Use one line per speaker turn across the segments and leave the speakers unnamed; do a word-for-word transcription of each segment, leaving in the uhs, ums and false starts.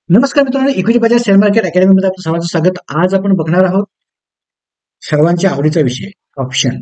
नमस्कार मित्रांनो, इक्विटी बाजार शेअर मार्केट अकॅडमीमध्ये आपलं सर्वांचं स्वागत. आज आपण बघणार आहोत सर्वांच्या आवडीचा विषय ऑप्शन.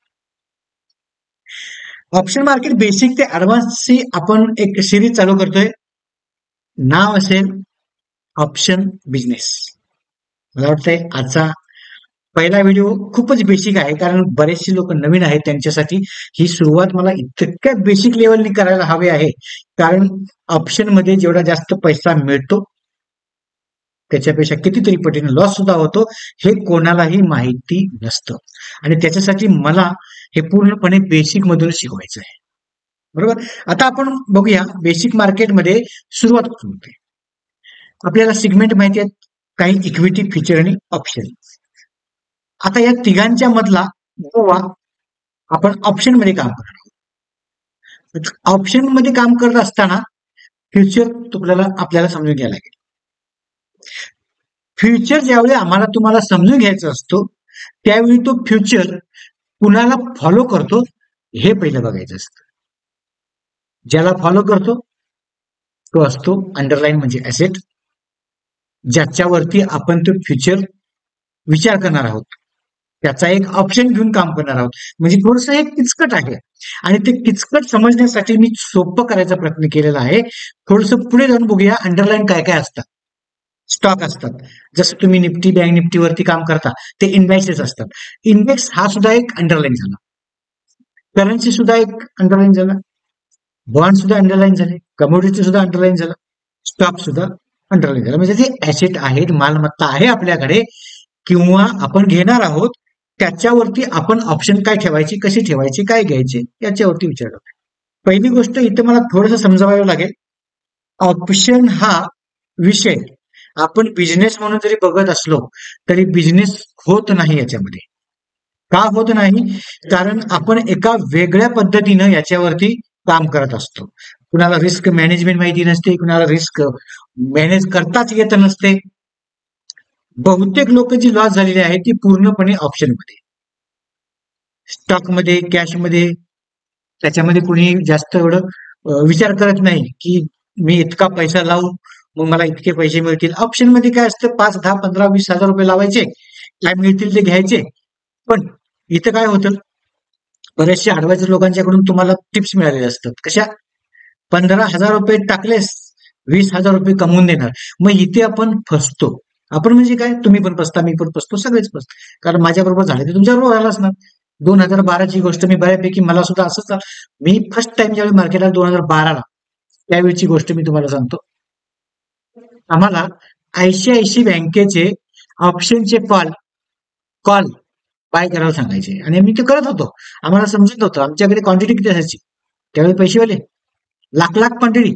ऑप्शन मार्केट बेसिक ते ऍडव्हान्सची आपण एक सिरीज चालू करतोय. नाव असेल ऑप्शन बिझनेस. मला वाटतंय आजचा पहिला व्हिडिओ खूपच बेसिक आहे, कारण बरेचसे लोक नवीन आहेत, त्यांच्यासाठी ही सुरुवात मला इतक्या बेसिक लेवलनी करायला हवी आहे. कारण ऑप्शन मध्ये जेवढा जास्त पैसा मिळतो त्याच्यापेक्षा कितीतरी पटीने लॉस सुद्धा होतो, हे कोणालाही माहिती नसतं. आणि त्याच्यासाठी मला हे पूर्णपणे बेसिक मधून शिकवायचं आहे. बरोबर. आता आपण बघूया बेसिक मार्केटमध्ये सुरुवात कुठून होते. आपल्याला सिगमेंट माहिती आहेत, काही इक्विटी, फ्युचर आणि ऑप्शन. आता या तिघांच्या मधला गोवा आपण ऑप्शन मध्ये काम करणार आहोत. ऑप्शन मध्ये काम करत असताना फ्युचर तुम्हाला आपल्याला समजून घ्यायला लागेल. फ्युचर ज्यावेळी आम्हाला तुम्हाला समजून घ्यायचा असतो, त्यावेळी तो फ्युचर कुणाला फॉलो करतो हे पहिलं बघायचं असतं. ज्याला फॉलो करतो तो असतो अंडरलाईन म्हणजे ऍसेट, ज्याच्यावरती आपण तो फ्युचर विचार करणार आहोत, त्याचा एक ऑप्शन घेऊन काम करणार आहोत. म्हणजे थोडंसं हे किचकट आहे आणि ते किचकट समजण्यासाठी मी सोपं करायचा प्रयत्न केलेला आहे. थोडंसं पुढे जाऊन बघूया अंडरलाईन काय काय असतात. स्टॉक असतात, जसं तुम्ही निफ्टी, बँक निफ्टीवरती काम करता ते इंडेक्सेस असतात. इंडेक्स हा सुद्धा एक अंडरलाईन झाला, करन्सी सुद्धा एक अंडरलाईन झाला, बॉन्ड सुद्धा अंडरलाईन झाले, कमोडिटी सुद्धा अंडरलाईन झाला, स्टॉक सुद्धा अंडरलाईन झाला. म्हणजे जे ऍसेट आहेत, मालमत्ता आहे आपल्याकडे किंवा आपण घेणार आहोत, त्याच्यावरती आपण ऑप्शन काय ठेवायची, कशी ठेवायची, काय घ्यायचे याच्यावरती विचार करतो. पहिली गोष्ट इथं मला थोडंसं समजावावं लागेल. ऑप्शन हा विषय आपण बिझनेस म्हणून जरी बघत असलो तरी बिझनेस होत नाही याच्यामध्ये. का होत नाही? कारण आपण एका वेगळ्या पद्धतीनं याच्यावरती काम करत असतो. कुणाला रिस्क मॅनेजमेंट माहिती नसते, कुणाला रिस्क मॅनेज करताच येत नसते. बहुतेक लोक जी लॉस झालेली आहे ती पूर्णपणे ऑप्शन मध्ये, स्टॉक मध्ये, कॅश मध्ये, त्याच्यामध्ये कुणी जास्त एवढं विचार करत नाही की मी इतका पैसा लावू मग मला इतके पैसे मिळतील. ऑप्शन मध्ये काय असतं, पाच दहा पंधरा वीस हजार रुपये लावायचे, काय मिळतील ते घ्यायचे. पण इथं काय होतं, बरेचसे ऍडवायझर लोकांच्याकडून तुम्हाला टिप्स मिळालेले असतात. कशा? पंधरा हजार रुपये टाकलेस वीस हजार रुपये कमवून देणार. मग इथे आपण फसतो. आपण म्हणजे काय, तुम्ही पण फसता, मी पण फसतो, सगळेच फसतो. कारण माझ्याबरोबर झाले ते तुमच्याबरोबर झालं असणार. दोन हजार बाराची गोष्ट मी बऱ्यापैकी, मला सुद्धा असंच झालं. मी फर्स्ट टाइम ज्यावेळी मार्केटला दोन हजार बाराला, त्यावेळीची गोष्ट मी तुम्हाला सांगतो. आम्हाला आयसीआयसी बँकेचे ऑप्शनचे कॉल कॉल बाय करायला सांगायचे आणि मी ते करत होतो. आम्हाला समजत होतं, आमच्याकडे क्वांटिटी किती असायची त्यावेळी, पैसेवाले लाख लाख क्वांटिटी.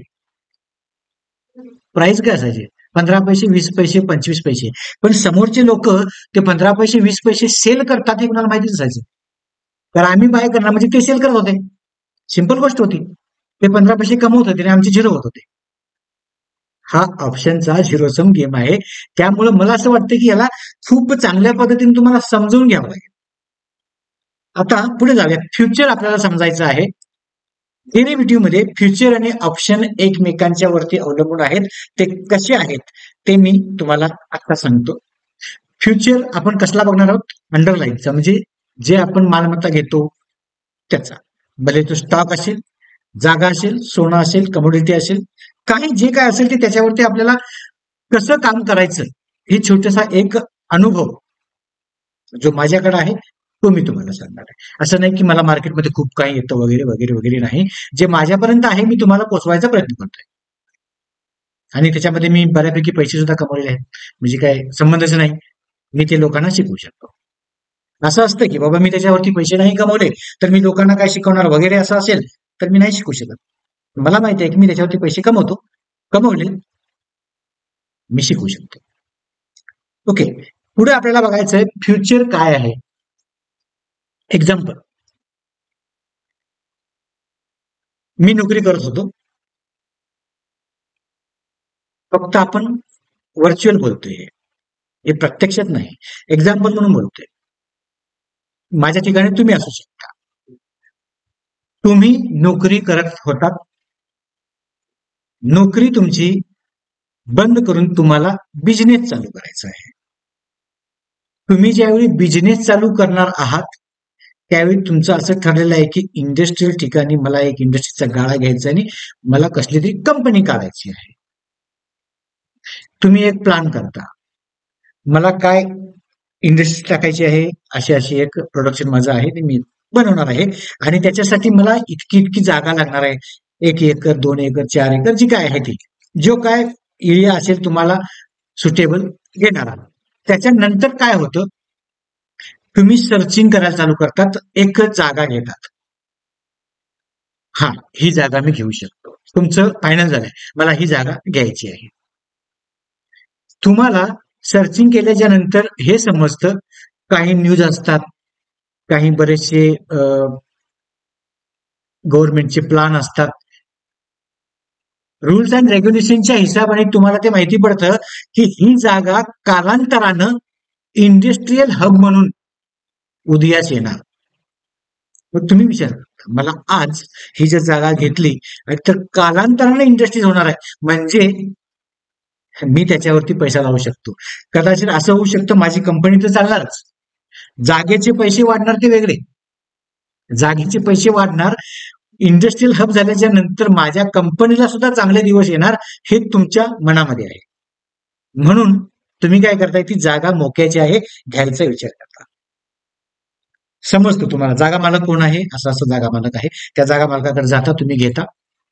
प्राइस काय असायचे, पंधरा पैसे, वीस पैसे, पंचवीस पैसे. पण समोरचे लोक ते पंधरा पैसे, वीस पैसे सेल करतात हे कुणाला माहितीच असायचं. तर आम्ही बाय करणार म्हणजे ते सेल करत होते. सिंपल गोष्ट होती. ते पंधरा पैसे कमवत होते आणि आमचे झिरो होत होते. हा ऑप्शनचा झिरो सम गेम आहे. त्यामुळे मला असं वाटतं की याला खूप चांगल्या पद्धतीने तुम्हाला समजून घ्यावं लागेल. आता पुढे जाऊया. फ्युचर आपल्याला समजायचं आहे. डेरिव्हेटिव्ह मध्ये फ्युचर आणि ऑप्शन एकमेकांच्या वरती अवलंबून आहेत. ते कसे आहेत ते मी तुम्हाला आता सांगतो. फ्युचर आपण कसला बघणार आहोत, अंडरलाईनचा, म्हणजे जे आपण मालमत्ता घेतो त्याचा, भले तो स्टॉक असेल, जागा असेल, सोनं असेल, कमोडिटी असेल, काही जे काय असेल ते त्याच्यावरती आपल्याला कसं काम करायचं हे छोटासा एक अनुभव जो माझ्याकडे आहे तो मी तुम्हाला सांगणार आहे. असं नाही की मला मार्केटमध्ये खूप काही येतं वगैरे वगैरे वगैरे नाही. जे माझ्यापर्यंत आहे मी तुम्हाला पोचवायचा प्रयत्न करतोय आणि त्याच्यामध्ये मी बऱ्यापैकी पैसे सुद्धा कमवलेले आहेत. म्हणजे काय संबंधच नाही, मी ते लोकांना शिकवू शकतो. असं असतं की बाबा मी त्याच्यावरती पैसे नाही कमवले तर मी लोकांना काय शिकवणार वगैरे असं असेल तर मी नाही शिकू शकत. मला माहिती आहे की मी त्याच्यावरती पैसे कमवतो, कमवले, मी शिकू शकतो. ओके, पुढे आपल्याला बघायचं आहे फ्युचर काय आहे. एक्झाम्पल, मी नोकरी करत होतो, फक्त आपण व्हर्च्युअल बोलतोय, हे प्रत्यक्षात नाही, एक्झाम्पल म्हणून बोलतोय. माझ्या ठिकाणी तुम्ही असू शकता. तुम्ही नोकरी करत होतात, नोकरी तुमची बंद करून तुम्हाला बिझनेस चालू करायचा आहे. तुम्ही ज्यावेळी बिझनेस चालू करणार आहात त्यावेळी तुमचं असं ठरलेलं आहे की इंडस्ट्रियल ठिकाणी मला एक इंडस्ट्रीचा गाळा घ्यायचा आणि मला कसली तरी कंपनी काढायची आहे. तुम्ही एक प्लॅन करता, मला काय इंडस्ट्री टाकायची आहे, अशी अशी एक प्रोडक्शन माझं आहे ते मी बनवणार आहे आणि त्याच्यासाठी मला इतकी इतकी जागा लागणार आहे, एक एकर दोन एकर चार एकर जी काय आहे ती, जो काय एरिया असेल तुम्हाला सुटेबल घेणार. त्याच्यानंतर काय होतं, तुम्ही सर्चिंग करायला चालू करतात, एक जागा घेतात. हा, ही जागा मी घेऊ शकतो. तुमचं फायनल झालंय, मला ही जागा घ्यायची आहे. तुम्हाला सर्चिंग केल्याच्या नंतर हे समजतं, काही न्यूज असतात, काही बरेचसे गव्हर्नमेंटचे प्लान असतात, रूल्स अँड रेग्युलेशनच्या हिशोबाने तुम्हाला ते माहिती पडतं की ही जागा कालांतरानं इंडस्ट्रियल हब म्हणून उदयास येणार. मग तुम्ही विचार करता, मला आज ही जर जागा घेतली तर कालांतराने इंडस्ट्रीज होणार आहे, म्हणजे मी त्याच्यावरती पैसा लावू शकतो. कदाचित असं होऊ शकतं, माझी कंपनी तर चालणारच, जागेचे पैसे वाढणार ते वेगळे, जागेचे पैसे वाढणार, इंडस्ट्रियल हब झाल्याच्या नंतर माझ्या कंपनीला सुद्धा चांगले दिवस येणार, हे तुमच्या मनामध्ये आहे. म्हणून तुम्ही काय करताय, ती जागा मोक्याची आहे घ्यायचा विचार करता. समजतो तुम्हाला जागा मालक कोण आहे, असं असं जागा मालक आहे, त्या जागा मालकाकडे जाता, तुम्ही घेता,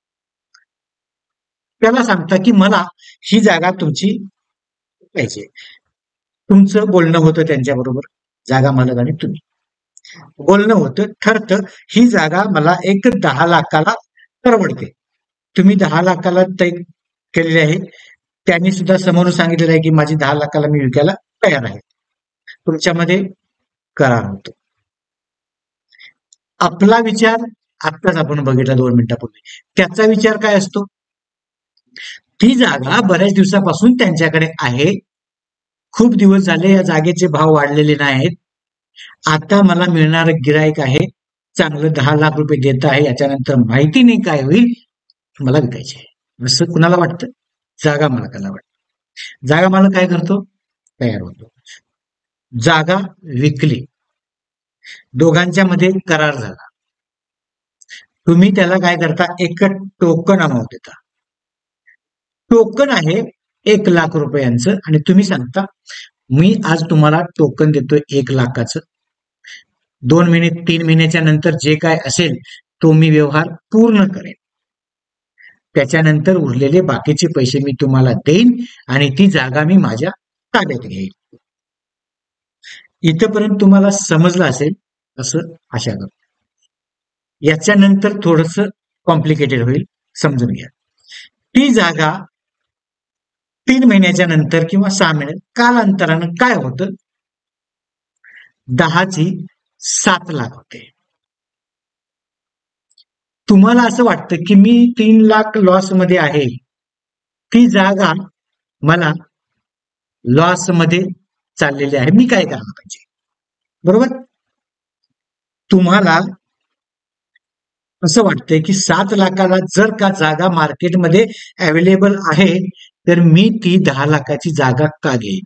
त्याला सांगता की मला ही जागा तुमची पाहिजे. तुमचं बोलणं होतं त्यांच्याबरोबर, जागा मालक आणि तुम्ही बोलणं होतं, ठरतं ही जागा मला एक दहा लाखाला परवडते. तुम्ही दहा लाखाला तय केलेले आहे, त्यांनी सुद्धा समोरून सांगितलेलं आहे की माझी दहा लाखाला मी विकायला तयार आहे. तुमच्यामध्ये करार होतो. आपला विचार आत्ताच आपण बघितला दोन मिनिटापूर्वी, त्याचा विचार काय असतो, ती जागा बऱ्याच दिवसापासून त्यांच्याकडे आहे, खूप दिवस झाले या जागेचे भाव वाढलेले नाहीत, आता मला मिळणार गिराईक आहे, चांगलं दहा लाख रुपये देत आहे, याच्यानंतर माहिती नाही काय होईल, मला विकायचे आहे असं कुणाला वाटतं, जागा मालकाला वाटतं. जागा मालक काय करतो, तयार होतो, जागा विकली, दोघांच्या मध्ये करार झाला, तुम्ही त्याला काय करता, एक टोकन अमाऊंट देता. टोकन आहे एक लाख रुपयांचं आणि तुम्ही सांगता मी आज तुम्हाला टोकन देतोय एक लाखाचं, दोन महिने तीन महिन्याच्या नंतर जे काय असेल तो मी व्यवहार पूर्ण करेन, त्याच्यानंतर उरलेले बाकीचे पैसे मी तुम्हाला देईन आणि ती जागा मी माझ्या ताब्यात घेईन. इथपर्यंत तुम्हाला समजलं असेल असं आशा करतो. याच्यानंतर थोडस कॉम्प्लिकेटेड होईल, समजून घ्या. ती जागा तीन महिन्याच्या नंतर किंवा सहा महिने कालांतरानं काय होतं, दहाची सात लाख होते. तुम्हाला असं वाटतं की मी तीन लाख लॉस मध्ये आहे, ती जागा मला लॉस मध्ये चाललेली आहे, मी काय करायला पाहिजे, बरोबर. तुम्हाला असं वाटतंय की सात लाखाला जर का जागा मार्केटमध्ये अवेलेबल आहे तर मी ती दहा लाखाची जागा का घेईन,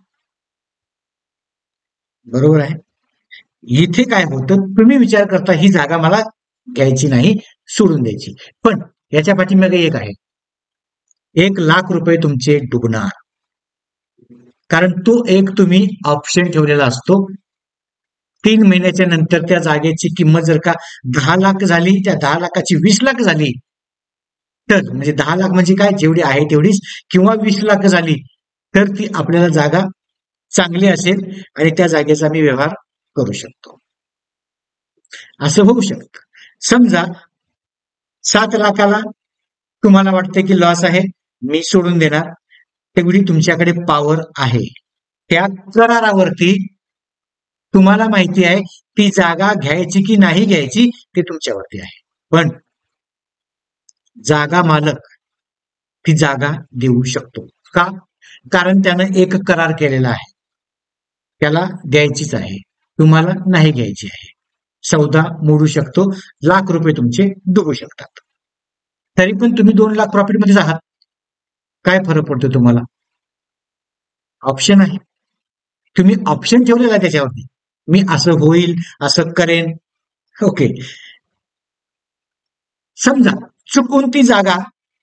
बरोबर आहे. इथे काय होतं, तुम्ही विचार करता ही जागा मला घ्यायची नाही, सोडून द्यायची, पण याच्या पाठीमागे एक आहे, एक लाख रुपये तुमचे डुबणार, कारण तो एक तुम्ही ऑप्शन ठेवलेला असतो. तीन महिन्याच्या नंतर त्या जागेची किंमत जर का दहा लाख झाली, त्या दहा लाखाची वीस लाख झाली तर, म्हणजे दहा लाख म्हणजे काय, जेवढी आहे तेवढीच, किंवा वीस लाख झाली तर ती आपल्याला जागा चांगली असेल आणि त्या जागेचा मी व्यवहार करू शकतो. असं होऊ शकतं. समजा सात लाखाला तुम्हाला वाटतं की लॉस आहे, मी सोडून देणार, तेवढी तुमच्याकडे पॉवर आहे. त्या करारावरती तुम्हाला माहिती आहे ती जागा घ्यायची की नाही घ्यायची ते तुमच्यावरती आहे, पण जागा मालक ती जागा देऊ शकतो का, कारण त्यानं एक करार केलेला आहे, त्याला द्यायचीच आहे, तुम्हाला नाही घ्यायची आहे, सौदा मोडू शकतो, लाख रुपये तुमचे डुबू शकतात. तरी पण तुम्ही दोन लाख प्रॉफिट मध्ये आहात, काय फरक पडतो तुम्हाला, ऑप्शन आहे. तुम्ही ऑप्शन ठेवलेला आहे त्याच्यावरती, मी असं होईल, असं करेन. ओके. समजा चुकून ती जागा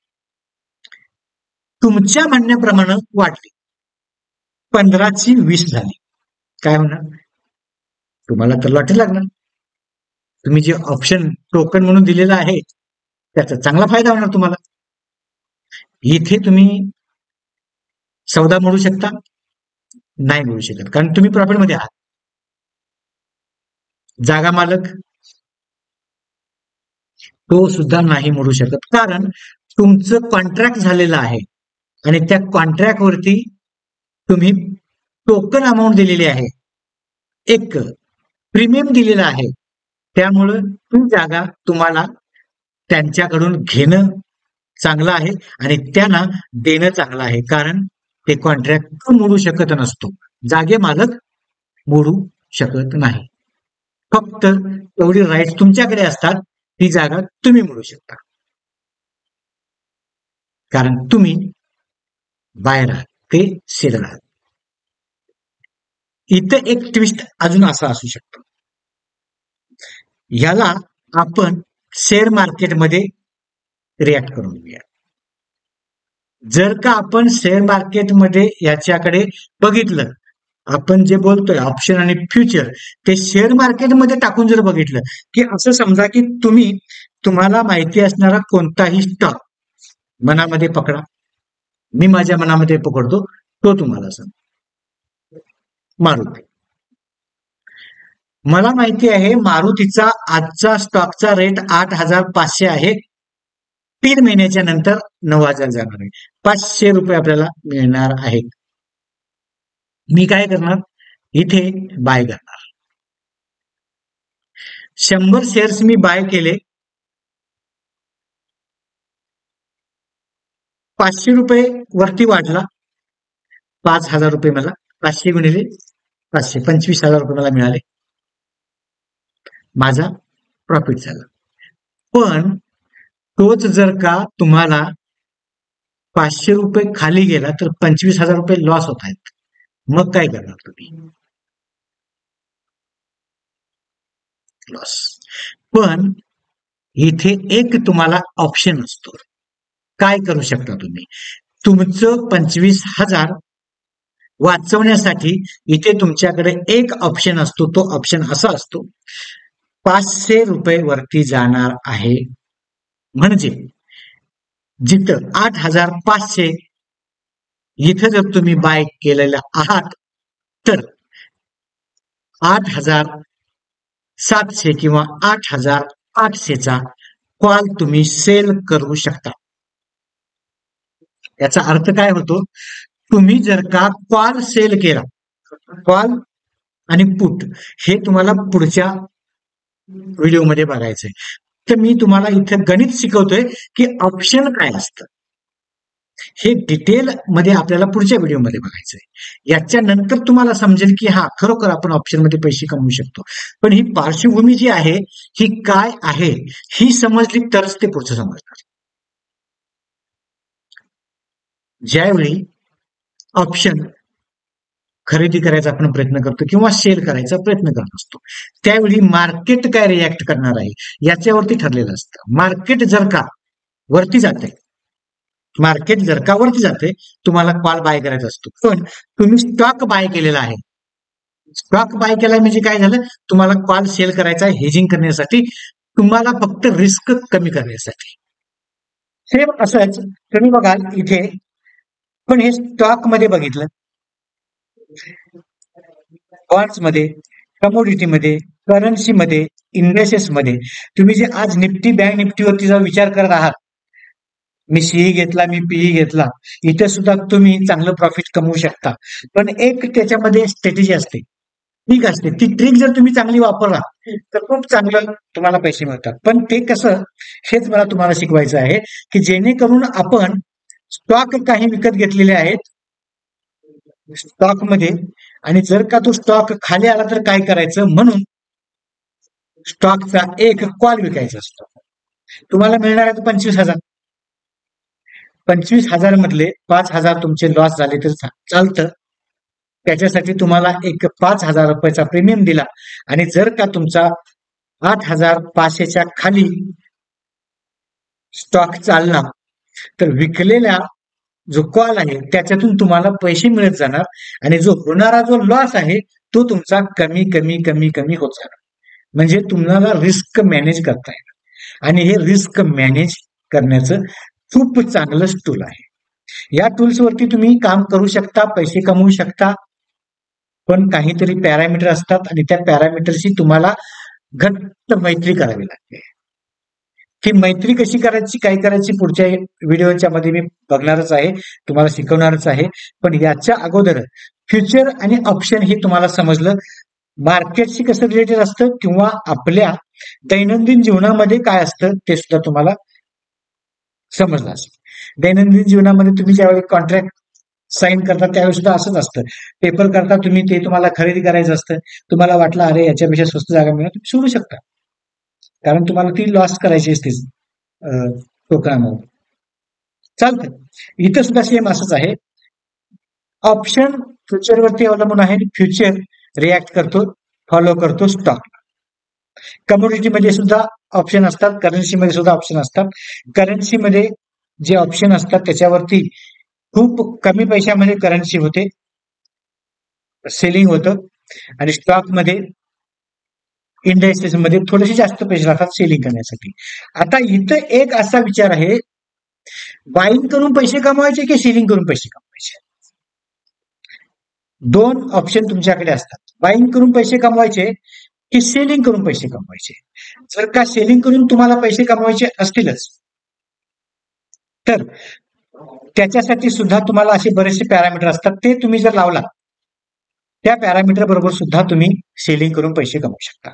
तुमच्या म्हणण्याप्रमाणे वाढली, पंधराची वीस झाली, काय होणार? तुम्हाला तर लॉटरी लागणार. तुम्ही जे ऑप्शन टोकन म्हणून दिलेलं आहे त्याचा चांगला फायदा होणार तुम्हाला. इथे तुम्ही सौदा मोडू शकता, नाही मिळू शकत, कारण तुम्ही प्रॉफिटमध्ये आहात. जागा मालक तो सुद्धा नाही मोडू शकत, कारण तुमचं कॉन्ट्रॅक्ट झालेलं आहे आणि त्या कॉन्ट्रॅक्ट वरती तुम्ही टोकन अमाऊंट दिलेली आहे, एक प्रीमियम दिलेला आहे. त्यामुळं ती जागा तुम्हाला त्यांच्याकडून घेणं चांगलं आहे आणि त्यांना देणं चांगलं आहे, कारण ते कॉन्ट्रॅक्ट मोडू शकत नसतो, जागे मालक मोडू शकत नाही. फक्त एवढी राईट तुमच्याकडे असतात, ती जागा तुम्ही मोडू शकता, कारण तुम्ही बाहेर आहात, ते सेलर आहात. इथं एक ट्विस्ट अजून असा असू शकतो, याला आपण शेअर मार्केटमध्ये रिॲक्ट करून घेऊया. जर का आपण शेअर मार्केटमध्ये याच्याकडे बघितलं, आपण जे बोलतोय ऑप्शन आणि फ्युचर, ते शेअर मार्केटमध्ये टाकून जर बघितलं, की असं समजा की तुम्ही तुम्हाला माहिती असणारा कोणताही स्टॉक मनामध्ये पकडा, मी माझ्या मनामध्ये पकडतो तो तुम्हाला सांग. मारुती, मला माहिती आहे मारुतीचा आजचा स्टॉकचा रेट आठ हजार पाचशे आहे, तीन महिन्याच्या नंतर नऊ हजार जाणार आहे, पाचशे रुपये आपल्याला मिळणार आहेत. मी काय करणार, इथे बाय करणार. शंभर शेअर्स मी बाय केले, पाचशे रुपये वरती वाढला, पाच हजार रुपये मला, पाचशे गुणिले पाचशे, पंचवीस हजार रुपये मला मिळाले, माझा प्रॉफिट झाला. पण तोच जर का तुम्हाला पाचशे रुपये खाली गेला तर पंचवीस हजार रुपये लॉस होत आहेत, मग काय करणार तुम्ही? लॉस. पण इथे एक तुम्हाला ऑप्शन असतो, काय करू शकता तुम्ही, तुमचं पंचवीस हजार वाचवण्यासाठी इथे तुमच्याकडे एक ऑप्शन असतो, तो ऑप्शन असा असतो, पाचशे रुपये वरती जाणार आहे, म्हणजे जिथं आठ हजार पाचशे इथं जर तुम्ही बाय केलेला आहात तर आठ हजार सातशे किंवा आठ हजार आठशेचा कॉल तुम्ही सेल करू शकता. याचा अर्थ काय होतो, तुम्ही जर का कॉल सेल केला, कॉल आणि पुट हे तुम्हाला पुढच्या व्हिडिओमध्ये बघायचंय, तर मी तुम्हाला इथे गणित शिकवतोय की ऑप्शन काय असतं, हे डिटेल मध्ये आपल्याला पुढच्या व्हिडिओमध्ये बघायचंय. याच्या नंतर तुम्हाला समजेल की हा खरोखर आपण ऑप्शन मध्ये पैसे कमवू शकतो. पण ही पार्श्वभूमी जी आहे ही काय आहे ही समजली तरच ते पुढचं समजणार. ज्यावेळी ऑप्शन खरेदी करायचा आपण प्रयत्न करतो किंवा सेल करायचा प्रयत्न करत असतो, त्यावेळी मार्केट काय रिॲक्ट करणार आहे याच्यावरती ठरलेलं असतं. मार्केट जर का वरती जाते, मार्केट जर का वरती जाते, तुम्हाला कॉल बाय करायचा असतो. पण तुम्ही स्टॉक बाय केलेला आहे, स्टॉक बाय केला म्हणजे काय झालं, तुम्हाला कॉल सेल करायचा आहे हेजिंग करण्यासाठी, तुम्हाला फक्त रिस्क कमी करण्यासाठी. सेम असंच तुम्ही बघाल इथे, पण हे स्टॉक मध्ये बघितलं, बॉन्ड्स मध्ये, कमोडिटी मध्ये, करन्सी मध्ये, इंडेसेस मध्ये, तुम्ही जे आज निफ्टी बँक निफ्टीवरती जर विचार करत आहात, मी सीई घेतला, मी पीई घेतला, इथे सुद्धा तुम्ही चांगलं प्रॉफिट कमवू शकता. पण एक त्याच्यामध्ये स्ट्रॅटेजी असते, ट्रिक असते, ती ट्रिक जर तुम्ही चांगली वापरला तर खूप चांगलं तुम्हाला पैसे मिळतात. पण ते कसं, हेच मला तुम्हाला शिकवायचं आहे की जेणेकरून आपण स्टॉक काही विकत घेतलेले आहेत स्टॉक मध्ये, आणि जर का तो स्टॉक खाली आला तर काय करायचं, म्हणून स्टॉकचा एक कॉल विकायचा असतो. तुम्हाला मिळणार आहे पंचवीस हजार, पंचवीस हजार मधले पाच हजार तुमचे लॉस झाले तर चालतं, त्याच्यासाठी तुम्हाला एक पाच हजार रुपयाचा प्रीमियम दिला आणि जर का तुमचा आठ हजार पाचशेच्या खाली स्टॉक चालला तर विकलेल्या जो कॉल आहे त्याच्यातून तुम्हाला पैसे मिळत जाणार आणि जो होणारा जो लॉस आहे तो तुमचा कमी कमी कमी कमी होत जाणार. म्हणजे तुम्हाला रिस्क मॅनेज करता येणार आणि हे रिस्क मॅनेज करण्याचं खूप चांगलं टूल आहे. या टूल्स वरती तुम्ही काम करू शकता, पैसे कमवू शकता, पण काहीतरी पॅरामीटर असतात आणि त्या पॅरामीटरशी तुम्हाला घट्ट मैत्री करावी लागते. ती मैत्री कशी करायची, काय करायची पुढच्या व्हिडिओच्या मध्ये मी बघणारच आहे, तुम्हाला शिकवणारच आहे. पण याच्या अगोदर फ्युचर आणि ऑप्शन हे तुम्हाला समजलं, मार्केटशी कसं रिलेटेड असतं किंवा आपल्या दैनंदिन जीवनामध्ये काय असतं ते सुद्धा तुम्हाला समजलं असेल. दैनंदिन जीवनामध्ये तुम्ही ज्यावेळी कॉन्ट्रॅक्ट साईन करता त्यावेळी सुद्धा असंच असतं. पेपर करता तुम्ही, ते तुम्हाला खरेदी करायचं असतं, तुम्हाला वाटलं अरे याच्यापेक्षा स्वस्त जागा मिळणार, तुम्ही सोडू शकता, कारण तुम्हाला ती लॉस करायची असते टोकनामध्ये. चालतं. इथं सुद्धा सेम असंच आहे. ऑप्शन फ्युचरवरती अवलंबून आहे. फ्युचर रिॲक्ट करतो, फॉलो करतो स्टॉक. कमोडिटीमध्ये सुद्धा ऑप्शन असतात, करन्सीमध्ये सुद्धा ऑप्शन असतात. करन्सीमध्ये जे ऑप्शन असतात त्याच्यावरती खूप कमी पैशामध्ये करन्सी होते, सेलिंग होतं, आणि स्टॉकमध्ये इंडेक्सेस मध्ये थोडेसे जास्त पैसे लागतात सेलिंग करण्यासाठी. आता इथं एक असा विचार आहे, बाईंग करून पैसे कमवायचे की सेलिंग करून पैसे कमवायचे. दोन ऑप्शन तुमच्याकडे असतात. बाईंग करून पैसे कमवायचे की सेलिंग करून पैसे कमवायचे. जर का सेलिंग करून तुम्हाला पैसे कमवायचे असतीलच तर त्याच्यासाठी सुद्धा तुम्हाला असे बरेचसे पॅरामीटर असतात, ते तुम्ही जर लावला त्या पॅरामीटर बरोबर सुद्धा तुम्ही सेलिंग करून पैसे कमवू शकता.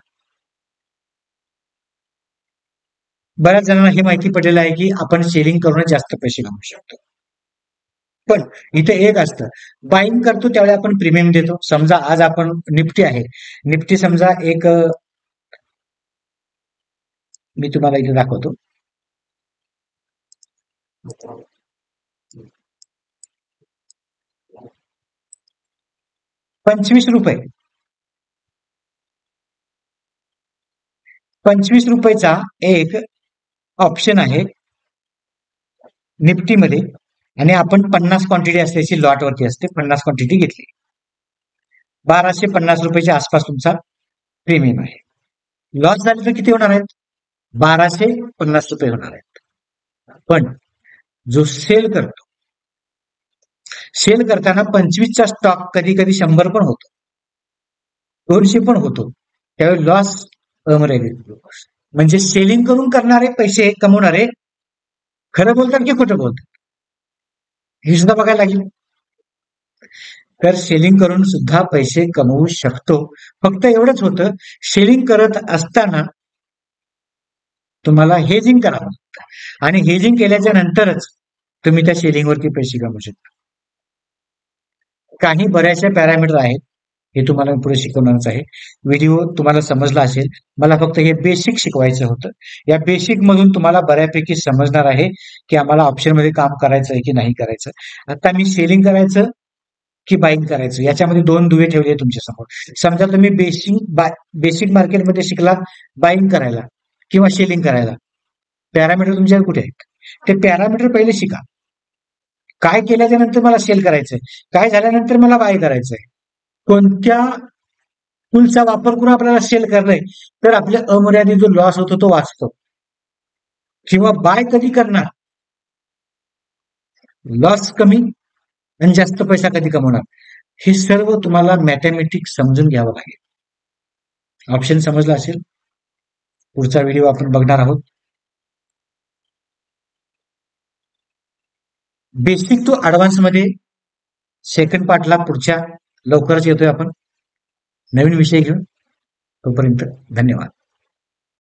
बऱ्याच जणांना हे माहिती पडलेलं आहे की आपण सेलिंग करूनच जास्त पैसे कमवू शकतो. पण इथे एक असतं, बाईंग करतो त्यावेळी आपण प्रीमियम देतो. समजा आज आपण निफ्टी आहे, निफ्टी समजा एक, मी तुम्हाला इथे दाखवतो, पंचवीस रुपये पंचवीस रुपयेचा एक ऑप्शन आहे निफ्टीमध्ये आणि आपण पन्नास क्वांटिटी असल्याची लॉट वरती असते, पन्नास क्वांटिटी घेतली, बाराशे पन्नास रुपयाच्या आसपास तुमचा प्रीमियम आहे. लॉस झाले तर किती होणार आहेत? बाराशे पन्नास रुपये होणार आहेत. पण जो सेल करतो, सेल करताना पंचवीसचा स्टॉक कधी कधी शंभर पण होतो, दोनशे पण होतो, त्यावेळी लॉस अमर्यादित. म्हणजे सेलिंग करून करणारे पैसे कमवणारे खरं बोलतात की खोटं बोलतात हे सुद्धा बघायला लागेल. तर सेलिंग करून सुद्धा पैसे कमवू शकतो. फक्त एवढंच होतं, सेलिंग करत असताना तुम्हाला हेजिंग करावं लागतं आणि हेजिंग केल्याच्या नंतरच तुम्ही त्या सेलिंगवरती पैसे कमवू शकता. काही बऱ्याचशा पॅरामीटर आहेत, हे तुम्हाला पुढे शिकवणारच आहे. व्हिडिओ तुम्हाला समजला असेल, मला फक्त हे बेसिक शिकवायचं होतं. या बेसिक मधून तुम्हाला बऱ्यापैकी समजणार आहे की आम्हाला ऑप्शन मध्ये काम करायचं आहे की नाही करायचं. आता मी सेलिंग करायचं की बाईंग करायचं याच्यामध्ये दोन दुवे ठेवले तुमच्या समोर. समजा तुम्ही बेसिक बेसिक मार्केटमध्ये शिकला बाईंग करायला किंवा सेलिंग करायला, पॅरामीटर तुमच्याकडे कुठे आहेत? ते पॅरामीटर पहिले शिका. काय केल्याच्या नंतर मला सेल करायचंय, काय झाल्यानंतर मला बाय करायचंय, कोणत्या टूलचा वापर करून आपल्याला सेल करणे तर आपल्या अमर्यादित जो लॉस होतो तो वाचतो, किंवा बाय कधी करणार, लॉस कमी आणि जास्त पैसा कधी कमवणार, हे सर्व तुम्हाला मॅथमॅटिक्स समजून घ्यावं लागेल. ऑप्शन समजला असेल, पुढचा व्हिडिओ आपण बघणार आहोत. बेसिक टू ऍडव्हान्स मध्ये सेकंड पार्टला पुढच्या लवकरच येतोय आपण नवीन विषय घेऊन. तोपर्यंत धन्यवाद.